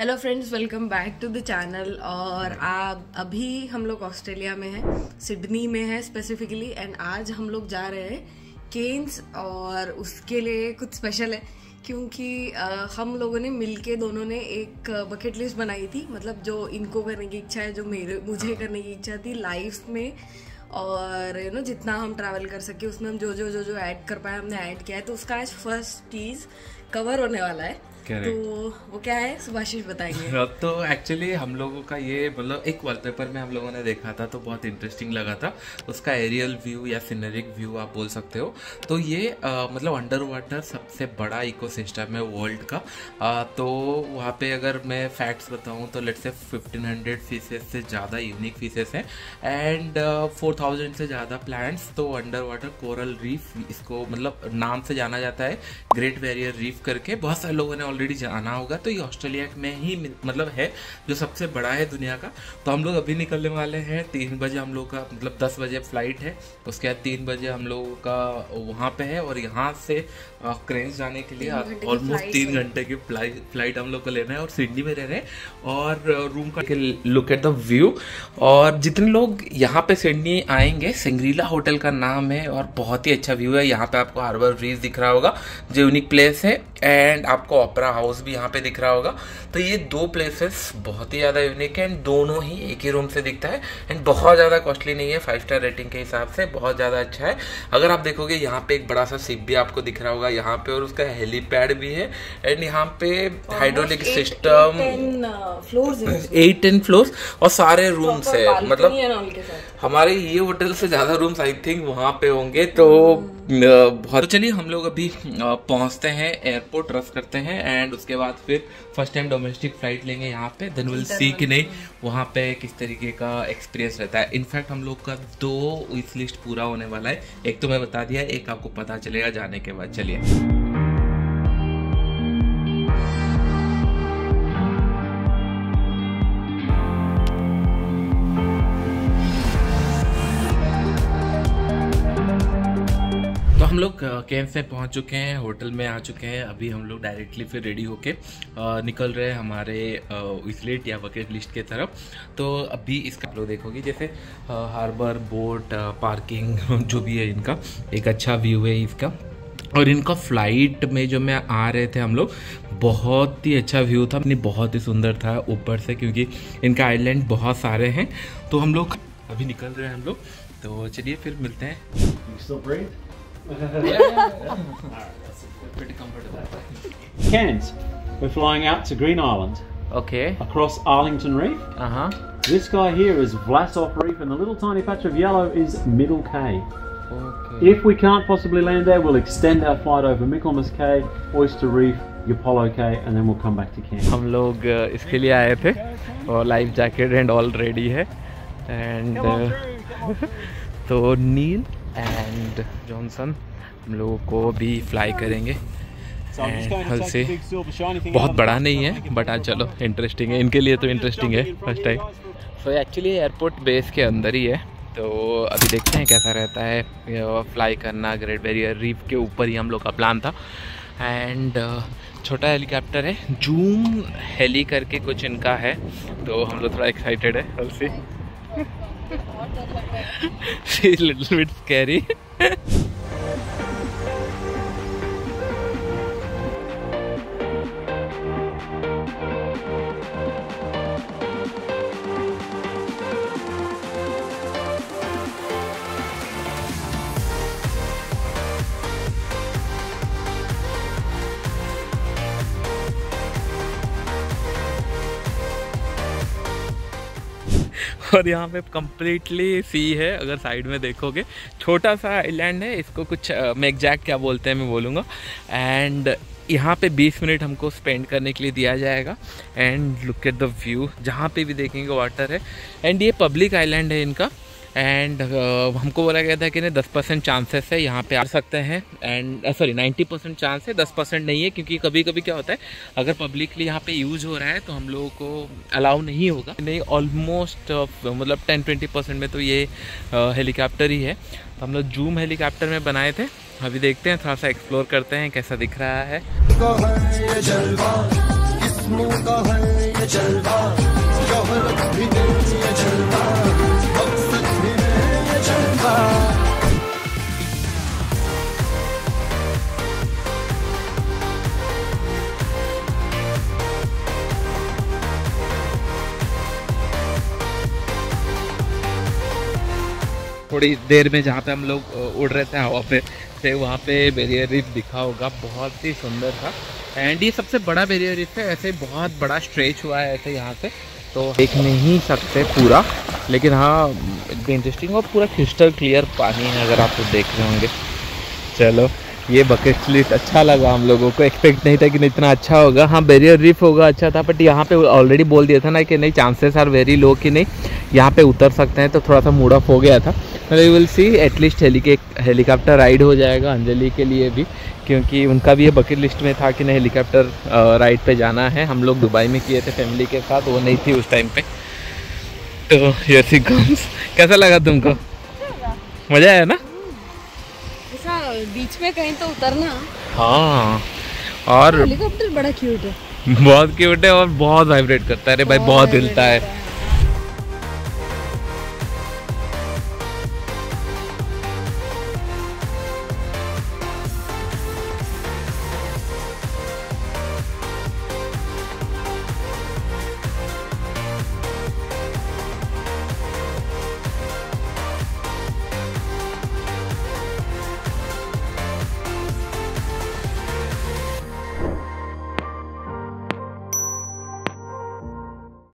Hello friends, welcome back to the channel. और अभी हम लोग ऑस्ट्रेलिया में हैं, सिडनी में है स्पेसिफिकली। एंड आज हम लोग जा रहे हैं केन्स, और उसके लिए कुछ स्पेशल है क्योंकि हम लोगों ने मिलके दोनों ने एक बकेट लिस्ट बनाई थी। मतलब जो इनको करने की इच्छा है, जो मुझे करने की इच्छा थी लाइफ में, और जितना हम ट्रैवल कर सके उसमें हम जो ऐड कर पाए हमने ऐड किया है। तो उसका आज फर्स्ट चीज कवर होने वाला है। तो वो क्या है सुभाषिश बताएंगे। तो एक्चुअली हम लोगों का ये मतलब एक वॉलपेपर में हम लोगों ने देखा था तो बहुत इंटरेस्टिंग लगा था। उसका एरियल व्यू या सिनेरिक व्यू आप बोल सकते हो। तो ये मतलब अंडर वाटर सबसे बड़ा इकोसिस्टम है वर्ल्ड का। तो वहाँ पे अगर मैं फैक्ट्स बताऊँ तो लेट्स से 1500 फिशेस से ज़्यादा यूनिक फिशेस हैं एंड 4000 से ज़्यादा प्लांट्स। तो अंडर वाटर कोरल रीफ इसको मतलब नाम से जाना जाता है, ग्रेट बैरियर रीफ करके। बहुत सारे लोगों ने ऑलरेडी जाना होगा। तो ये ऑस्ट्रेलिया में ही मतलब है जो सबसे बड़ा है दुनिया का। तो हम लोग अभी निकलने वाले हैं 3 बजे। हम लोग का मतलब 10 बजे फ्लाइट है, उसके बाद 3 बजे हम लोगों का वहाँ पे है। और यहाँ से क्रेन्स जाने के लिए ऑलमोस्ट 3 घंटे की फ्लाइट हम लोग को लेना है और सिडनी में रह रहे हैं। और रूम का लुक एट द व्यू। और जितने लोग यहाँ पे सिडनी आएंगे, सिंग्रीला होटल का नाम है और बहुत ही अच्छा व्यू है। यहाँ पे आपको हार्बर ब्रिज दिख रहा होगा जो यूनिक प्लेस है, एंड आपको ओपेरा हाउस भी यहाँ पे दिख रहा होगा। तो ये 2 प्लेसेस बहुत ही ज़्यादा यूनिक है एंड दोनों ही एक ही रूम से दिखता है एंड बहुत ज़्यादा कॉस्टली नहीं है। 5 स्टार रेटिंग के हिसाब से बहुत ज़्यादा अच्छा है। अगर आप देखोगे यहाँ पे एक बड़ा सा शिप भी आपको दिख रहा होगा यहाँ पे, और उसका हेलीपैड भी है एंड यहाँ पे हाइड्रोलिक सिस्टम 8-10 फ्लोर्स और सारे रूम्स है। मतलब हमारे ये होटल से ज़्यादा रूम्स आई थिंक वहाँ पे होंगे। तो बहुत। तो चलिए हम लोग अभी पहुँचते हैं एयरपोर्ट, रस करते हैं एंड उसके बाद फिर फर्स्ट टाइम डोमेस्टिक फ्लाइट लेंगे यहाँ पे। देन विल सी कि नहीं वहाँ पे किस तरीके का एक्सपीरियंस रहता है। इनफैक्ट हम लोग का 2 विश लिस्ट पूरा होने वाला है। एक तो मैं बता दिया, एक आपको पता चलेगा जाने के बाद। चलिए हम लोग केन्स में पहुंच चुके हैं, होटल में आ चुके हैं। अभी हम लोग डायरेक्टली फिर रेडी होके निकल रहे हैं हमारे विशलिस्ट या बकेट लिस्ट के तरफ। तो अभी इसका आप लोग देखोगे जैसे हार्बर, बोट, पार्किंग जो भी है, इनका एक अच्छा व्यू है इसका। और इनका फ्लाइट में जो मैं आ रहे थे हम लोग, बहुत ही अच्छा व्यू था, बहुत ही सुंदर था ऊपर से, क्योंकि इनका आइलैंड बहुत सारे हैं। तो हम लोग अभी निकल रहे हैं हम लोग। तो चलिए फिर मिलते हैं। Pretty comfortable. Cairns. We're flying out to Green Island. Okay. Across Arlington Reef. This guy here is Vlasov Reef, and the little tiny patch of yellow is Middle Cay. Okay. If we can't possibly land there, we'll extend our flight over Michaelmas Cay, Oyster Reef, Yapolo Cay, and then we'll come back to Cairns. हम लोग इसके लिए आए थे और life jacket and all ready है। And तो Neel and Johnson हम लोगों को भी फ्लाई करेंगे। हल से बहुत बड़ा नहीं है बट आज चलो इंटरेस्टिंग है, इनके लिए तो इंटरेस्टिंग है first time. So actually airport base के अंदर ही है। तो अभी देखते हैं कैसा रहता है फ्लाई करना। ग्रेट बैरियर रीफ के ऊपर ही हम लोग का प्लान था। एंड छोटा हेलीकॉप्टर है, जूम हेली करके कुछ इनका है। तो हम लोग थोड़ा एक्साइटेड है। हल से She's a little bit scary. और यहाँ पे कम्प्लीटली सी है। अगर साइड में देखोगे छोटा सा आइलैंड है, इसको कुछ मैं एग्जैक्ट क्या बोलते हैं मैं बोलूँगा। एंड यहाँ पे 20 मिनट हमको स्पेंड करने के लिए दिया जाएगा। And look at the view, जहाँ पे भी देखेंगे वाटर है। एंड ये पब्लिक आइलैंड है इनका। एंड हमको बोला गया था कि नहीं 10% चांसेस है यहाँ पे आ सकते हैं। एंड सॉरी 90% चांस है, 10% नहीं है, क्योंकि कभी कभी क्या होता है अगर पब्लिकली यहाँ पे यूज़ हो रहा है तो हम लोगों को अलाउ नहीं होगा। नहीं, ऑलमोस्ट मतलब 10-20% में तो ये हेलीकॉप्टर ही है। तो हम लोग जूम हेलीकॉप्टर में बनाए थे। अभी देखते हैं, थोड़ा सा एक्सप्लोर करते हैं कैसा दिख रहा है। थोड़ी देर में जहाँ पे हम लोग उड़ रहे थे हवा पे से वहाँ पे बैरियर रीफ दिखा होगा, बहुत ही सुंदर था। एंड ये सबसे बड़ा बैरियर रीफ है, ऐसे बहुत बड़ा स्ट्रेच हुआ है ऐसे यहाँ से, तो देख नहीं सकते पूरा, लेकिन हाँ इंटरेस्टिंग और पूरा क्रिस्टल क्लियर पानी है अगर आप देख रहे होंगे। चलो ये बकेट लिस्ट अच्छा लगा, हम लोगों को एक्सपेक्ट नहीं था कि इतना अच्छा होगा। हाँ बैरियर रीफ होगा अच्छा था, बट यहाँ पे ऑलरेडी बोल दिया था ना कि नहीं चांसेस आर वेरी लो कि नहीं यहाँ पे उतर सकते हैं, तो थोड़ा सा मूड ऑफ हो गया था। You will see at least helicopter ride हो जाएगा अंजलि के लिए भी, क्योंकि उनका भी ये बकेट लिस्ट में था कि नहीं हेलीकॉप्टर राइड पे जाना है। हम लोग दुबई में किए थे फैमिली के साथ, वो नहीं थी उस टाइम पे। तो यसी कम्स, कैसा लगा तुमको? मज़ा आया ना? ऐसा बीच में कहीं तो उतरना। हाँ, और हेलीकॉप्टर बड़ा क्यूट है, बहुत क्यूट है और बहुत वाइब्रेट करता है। अरे भाई बहुत हिलता है।